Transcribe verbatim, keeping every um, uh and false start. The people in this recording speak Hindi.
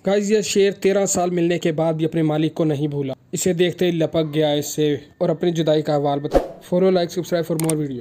गाइस ये शेर तेरह साल मिलने के बाद भी अपने मालिक को नहीं भूला। इसे देखते ही लपक गया इससे और अपनी जुदाई का अहवाल बता। Follow, like, subscribe for more video.